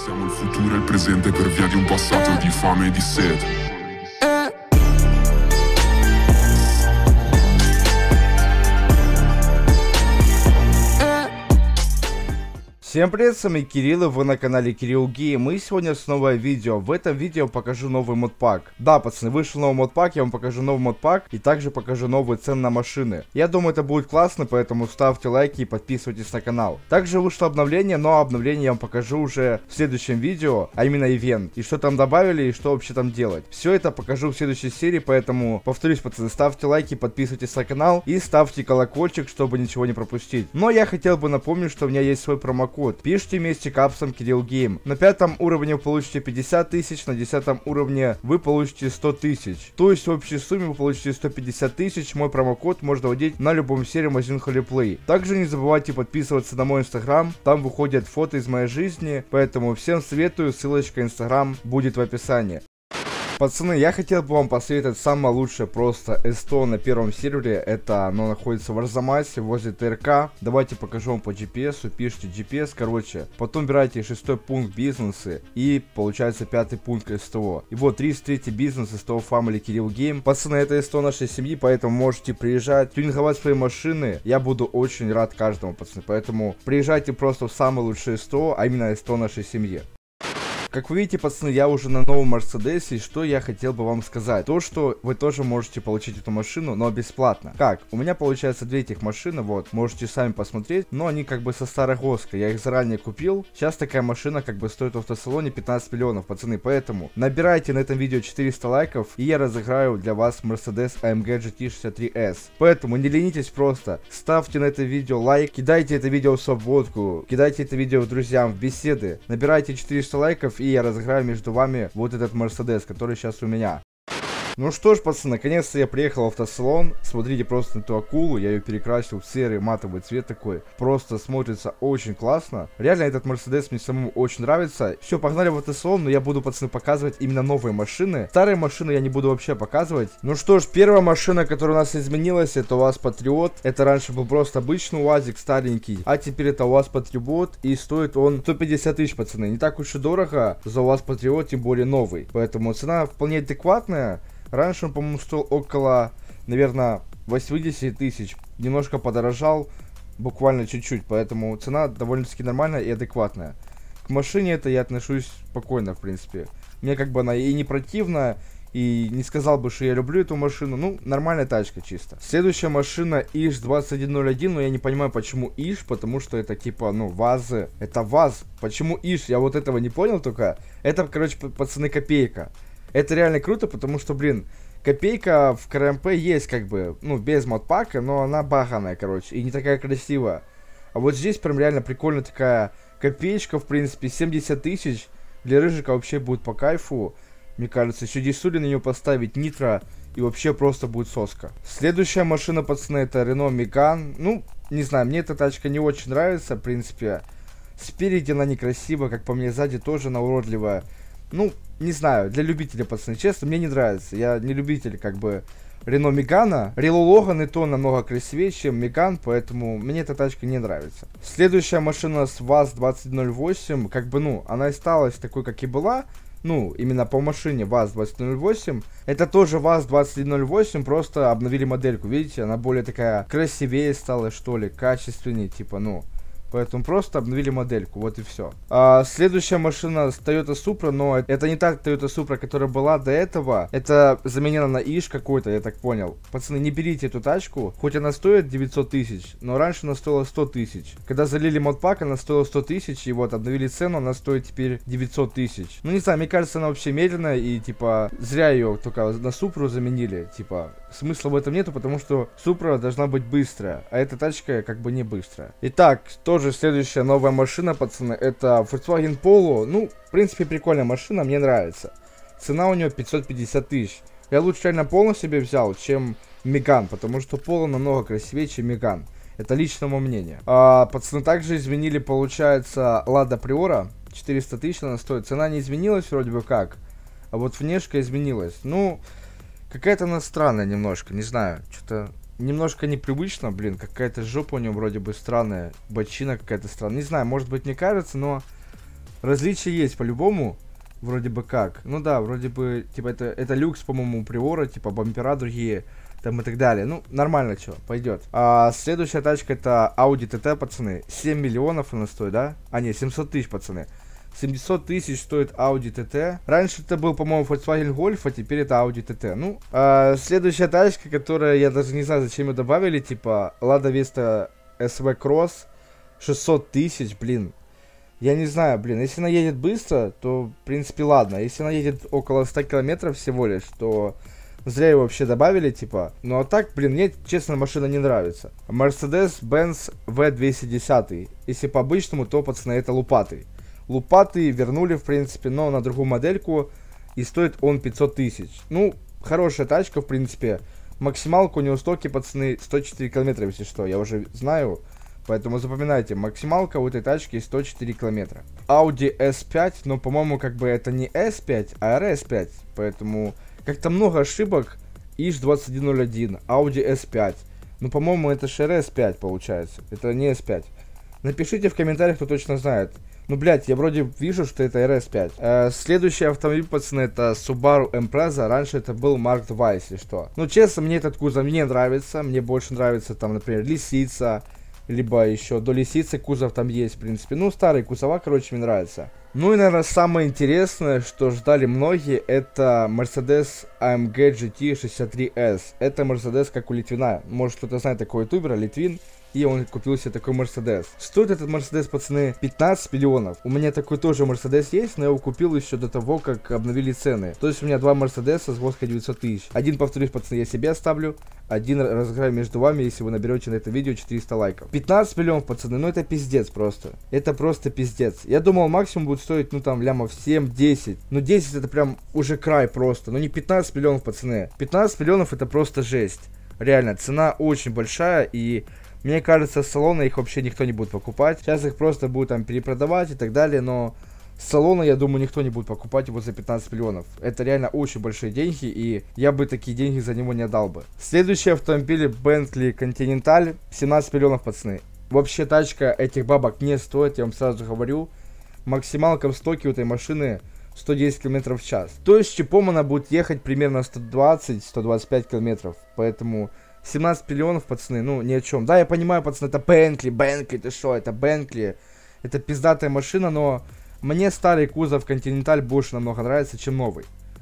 Siamo il futuro e il presente per via di un passato di fame e di sete. Всем привет, с вами Кирилл, и вы на канале Кирилл Гейм, и сегодня снова видео. В этом видео покажу новый модпак. Да, пацаны, вышел новый модпак, я вам покажу новый модпак, и также покажу новые цены на машины. Я думаю, это будет классно, поэтому ставьте лайки и подписывайтесь на канал. Также вышло обновление, но обновление я вам покажу уже в следующем видео, а именно ивент. И что там добавили, и что вообще там делать. Все это покажу в следующей серии, поэтому, повторюсь, пацаны, ставьте лайки, подписывайтесь на канал и ставьте колокольчик, чтобы ничего не пропустить. Но я хотел бы напомнить, что у меня есть свой промокод. Пишите вместе капсом Кирилл Гейм. На 5 уровне вы получите 50 тысяч, на 10 уровне вы получите 100 тысяч. То есть в общей сумме вы получите 150 тысяч. Мой промокод можно вводить на любом серии магазин Холиплей. Также не забывайте подписываться на мой инстаграм. Там выходят фото из моей жизни. Поэтому всем советую. Ссылочка инстаграм будет в описании. Пацаны, я хотел бы вам посоветовать самое лучшее просто СТО на первом сервере. Это оно находится в Арзамасе, возле ТРК. Давайте покажу вам по GPS. Пишите GPS, короче. Потом выбирайте 6-й пункт бизнесы. И получается 5-й пункт СТО. И вот 33-й бизнес СТО Family Кирилл Гейм. Пацаны, это СТО нашей семьи, поэтому можете приезжать, тюнинговать свои машины. Я буду очень рад каждому, пацаны. Поэтому приезжайте просто в самое лучшее СТО, а именно СТО нашей семьи. Как вы видите, пацаны, я уже на новом Мерседесе, и что я хотел бы вам сказать. То, что вы тоже можете получить эту машину, но бесплатно. Как? У меня получается две этих машины, вот, можете сами посмотреть, но они как бы со старой гоской, я их заранее купил. Сейчас такая машина как бы стоит в автосалоне 15 миллионов, пацаны, поэтому набирайте на этом видео 400 лайков, и я разыграю для вас Mercedes AMG GT63S. Поэтому не ленитесь просто, ставьте на это видео лайк, кидайте это видео в свободку, кидайте это видео друзьям в беседы, набирайте 400 лайков, и я разыграю между вами вот этот Мерседес, который сейчас у меня. Ну что ж, пацаны, наконец-то я приехал в автосалон. Смотрите просто на эту акулу, я ее перекрасил в серый матовый цвет такой. Просто смотрится очень классно. Реально этот Мерседес мне самому очень нравится. Все, погнали в автосалон, но я буду, пацаны, показывать именно новые машины. Старые машины я не буду вообще показывать. Ну что ж, первая машина, которая у нас изменилась, это УАЗ Патриот. Это раньше был просто обычный УАЗик старенький, а теперь это УАЗ Патриот, и стоит он 150 тысяч, пацаны. Не так уж и дорого за УАЗ Патриот, тем более новый. Поэтому цена вполне адекватная. Раньше он, по-моему, стоил около, наверное, 80 тысяч. Немножко подорожал, буквально чуть-чуть. Поэтому цена довольно-таки нормальная и адекватная. К машине это я отношусь спокойно, в принципе. Мне как бы она и не противна, и не сказал бы, что я люблю эту машину. Ну, нормальная тачка чисто. Следующая машина ИЖ-2101. Но я не понимаю, почему ИЖ, потому что это типа, ну, ВАЗы. Это ВАЗ. Почему ИЖ? Я вот этого не понял только. Это, короче, пацаны, копейка. Это реально круто, потому что, блин, копейка в КРМП есть как бы, ну, без модпака, но она баганая, короче, и не такая красивая. А вот здесь прям реально прикольная такая копеечка, в принципе, 70 тысяч. Для рыжика вообще будет по кайфу. Мне кажется, еще дисули на нее поставить, нитро, и вообще просто будет соска. Следующая машина, пацаны, это Renault Megane. Ну, не знаю, мне эта тачка не очень нравится, в принципе. Спереди она некрасивая, как по мне, сзади тоже она уродливая. Ну, не знаю, для любителей, пацаны, честно, мне не нравится. Я не любитель, как бы, Renault Megane. Renault Logan и то намного красивее, чем Megane, поэтому мне эта тачка не нравится. Следующая машина с ВАЗ-2008, как бы, ну, она осталась такой, как и была. Ну, именно по машине ВАЗ-2008. Это тоже ВАЗ-2108, просто обновили модельку, видите? Она более такая красивее стала, что ли, качественнее, типа, ну... Поэтому просто обновили модельку, вот и все. Следующая машина Toyota Supra, но это не та Toyota Supra, которая была до этого. Это заменено на ИЖ какой-то, я так понял. Пацаны, не берите эту тачку, хоть она стоит 900 тысяч, но раньше она стоила 100 тысяч. Когда залили модпак, она стоила 100 тысяч, и вот обновили цену, она стоит теперь 900 тысяч. Ну не знаю, мне кажется, она вообще медленная, и типа зря ее только на Supra заменили. Типа смысла в этом нету, потому что Supra должна быть быстрая, а эта тачка как бы не быстрая. Итак, тоже следующая новая машина, пацаны, это Volkswagen Polo. Ну, в принципе, прикольная машина, мне нравится. Цена у нее 550 тысяч. Я лучше реально Polo себе взял, чем Megane, потому что Polo намного красивее, чем Megane. Это личное мое мнение. Пацаны, также изменили, получается, Lada Priora. 400 тысяч она стоит. Цена не изменилась вроде бы как, а вот внешка изменилась. Ну, какая-то она странная немножко, не знаю, что-то... Немножко непривычно, блин, какая-то жопа у него вроде бы странная, бочина какая-то странная. Не знаю, может быть, мне кажется, но Различия есть по-любому. Вроде бы как. Ну да, вроде бы, типа, это люкс, по-моему, у Приора, типа, бампера другие, там и так далее. Ну, нормально, что, пойдет. А следующая тачка это Audi TT, пацаны. 7 миллионов она стоит, да? А, не, 700 тысяч, пацаны. 700 тысяч стоит Audi TT. Раньше это был, по-моему, Volkswagen Golf, а теперь это Audi TT. Ну, следующая тачка, которая, я даже не знаю, зачем ее добавили, типа, Lada Vesta SV Cross. 600 тысяч, блин. Я не знаю, блин, если она едет быстро, то, в принципе, ладно. Если она едет около 100 километров всего лишь, то зря ее вообще добавили, типа. Ну, а так, блин, мне, честно, машина не нравится. Mercedes-Benz V210. Если по-обычному, то, пацаны, это лупатый. Лупатый вернули, в принципе, но на другую модельку. И стоит он 500 тысяч. Ну, хорошая тачка, в принципе. Максималка у него стоки, пацаны, 104 километра, если что. Я уже знаю. Поэтому запоминайте, максималка у этой тачки 104 километра. Audi S5, но, по-моему, как бы это не S5, а RS5. Поэтому как-то много ошибок. ИЖ-2101, Audi S5. Ну, по-моему, это же RS5 получается. Это не S5. Напишите в комментариях, кто точно знает. Ну, блядь, я вроде вижу, что это RS5. Следующий автомобиль, пацаны, это Subaru Impreza. Раньше это был Mark II, если что. Ну, честно, мне этот кузов не нравится. Мне больше нравится, там, например, Лисица. Либо еще до Лисицы кузов там есть, в принципе. Ну, старые кузова, короче, мне нравятся. Ну и, наверное, самое интересное, что ждали многие, это Mercedes AMG GT 63S. Это Mercedes как у Литвина. Может, кто-то знает такого ютубера, Литвин. И он купил себе такой Мерседес. Стоит этот Мерседес, пацаны, 15 миллионов. У меня такой тоже Мерседес есть, но я его купил еще до того, как обновили цены. То есть у меня два Мерседеса с воска 900 тысяч. Один, повторюсь, пацаны, я себе оставлю. Один разыграю между вами, если вы наберете на это видео 400 лайков. 15 миллионов, пацаны, ну это пиздец просто. Это просто пиздец. Я думал, максимум будет стоить, ну там, лямов 7-10. Ну 10 это прям уже край просто. Ну не 15 миллионов, пацаны. 15 миллионов это просто жесть. Реально, цена очень большая и... Мне кажется, с салона их вообще никто не будет покупать. Сейчас их просто будут там перепродавать и так далее, но с салона, я думаю, никто не будет покупать его за 15 миллионов. Это реально очень большие деньги, и я бы такие деньги за него не отдал бы. Следующий автомобиль Bentley Continental, 17 миллионов, пацаны. Вообще тачка этих бабок не стоит, я вам сразу говорю. Максималка в стоке у этой машины 110 км в час. То есть чипом она будет ехать примерно 120-125 км, поэтому... 17 миллионов, пацаны, ну, ни о чем. Да, я понимаю, пацаны, это Bentley, ты что, это Bentley. Это пиздатая машина, но мне старый кузов Continental больше намного нравится, чем новый.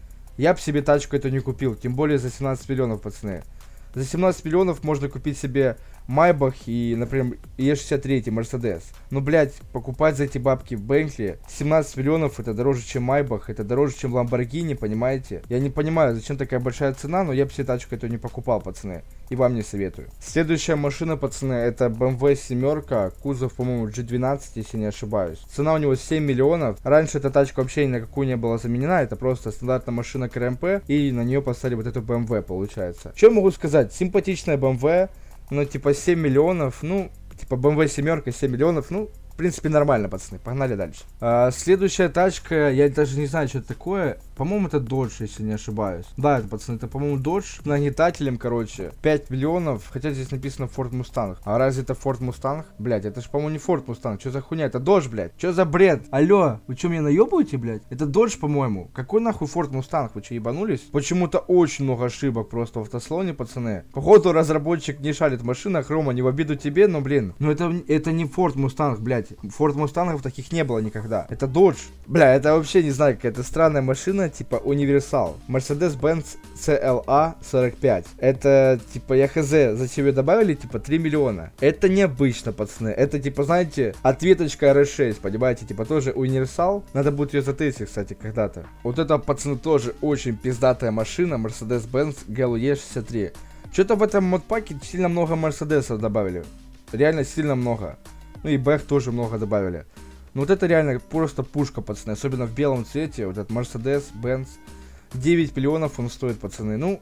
Я бы себе тачку эту не купил, тем более за 17 миллионов, пацаны. За 17 миллионов можно купить себе Майбах и, например, E63 Мерседес. Ну, блядь, покупать за эти бабки в Bentley 17 миллионов это дороже, чем Майбах, это дороже, чем Lamborghini, понимаете? Я не понимаю, зачем такая большая цена, но я бы себе тачку эту не покупал, пацаны. И вам не советую. Следующая машина, пацаны, это BMW 7, кузов, по-моему, G12, если не ошибаюсь. Цена у него 7 миллионов. Раньше эта тачка вообще ни на какую не была заменена, это просто стандартная машина КРМП, и на нее поставили вот эту BMW, получается. Что могу сказать? Симпатичная BMW. Ну, типа, 7 миллионов, ну, типа, BMW 7, 7 миллионов, ну, в принципе, нормально, пацаны, погнали дальше. Следующая тачка, я даже не знаю, что это такое. По-моему, это Dodge, если не ошибаюсь. Да, это, пацаны, это, по-моему, Dodge. Нагнетателем, короче, 5 миллионов. Хотя здесь написано Ford Mustang. А разве это Ford Mustang? Блять, это же, по-моему, не Ford Mustang. Что за хуйня? Это Dodge, блять. Что за бред? Алло, вы что, меня наебываете, блять? Это Dodge, по-моему. Какой нахуй Ford Mustang? Вы что, ебанулись? Почему-то очень много ошибок просто в автослоне, пацаны. Походу, разработчик не шарит в машинах. Рома, не в обиду тебе, но, блин. Ну, это не Ford Mustang, блять. Ford Mustang'ов таких не было никогда. Это Dodge. Бля, это вообще, не знаю, какая-то странная машина, типа универсал. Mercedes-Benz CLA 45. Это, типа, я хз, зачем ее добавили, типа, 3 миллиона. Это необычно, пацаны. Это, типа, знаете, ответочка RS6, понимаете, типа, тоже универсал. Надо будет ее затестить, кстати, когда-то. Вот это, пацаны, тоже очень пиздатая машина. Mercedes-Benz GLE 63. Что-то в этом модпаке сильно много Мерседесов добавили. Реально сильно много. Ну и бэх тоже много добавили. Ну вот это реально просто пушка, пацаны. Особенно в белом цвете. Вот этот Mercedes-Benz. 9 миллионов он стоит, пацаны. Ну,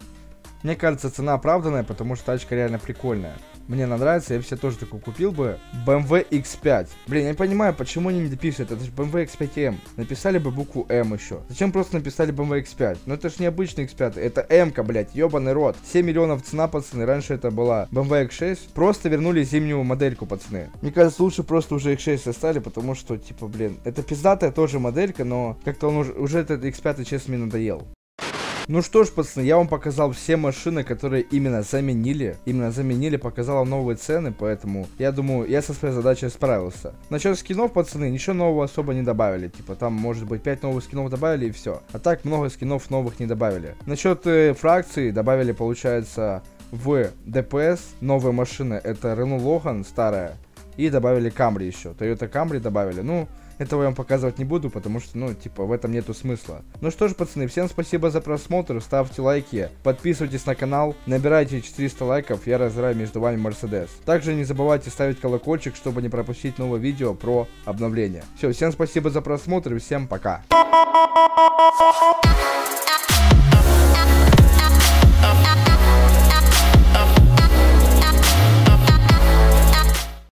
Мне кажется, цена оправданная, потому что тачка реально прикольная. Мне она нравится, я все тоже такой купил бы. BMW X5. Блин, я не понимаю, почему они не дописывают, это же BMW X5M. Написали бы букву М еще. Зачем просто написали BMW X5? Ну это же не обычный X5, это М-ка, блядь, ебаный рот. 7 миллионов цена, пацаны, раньше это была BMW X6. Просто вернули зимнюю модельку, пацаны. Мне кажется, лучше просто уже X6 оставили, потому что, типа, блин, это пиздатая тоже моделька, но как-то он уже этот X5, честно, мне надоел. Ну что ж, пацаны, я вам показал все машины, которые именно заменили, показал вам новые цены, поэтому я думаю, я со своей задачей справился. Насчет скинов, пацаны, ничего нового особо не добавили, типа там, может быть, 5 новых скинов добавили и все. А так много скинов новых не добавили. Насчет фракции добавили, получается, в ДПС новые машины, это Renault Logan старая, и добавили Camry еще, Toyota Camry добавили, ну... Этого я вам показывать не буду, потому что, ну, типа, в этом нету смысла. Ну что ж, пацаны, всем спасибо за просмотр, ставьте лайки, подписывайтесь на канал, набирайте 400 лайков, я разыграю между вами Mercedes. Также не забывайте ставить колокольчик, чтобы не пропустить новое видео про обновление. Все, всем спасибо за просмотр и всем пока.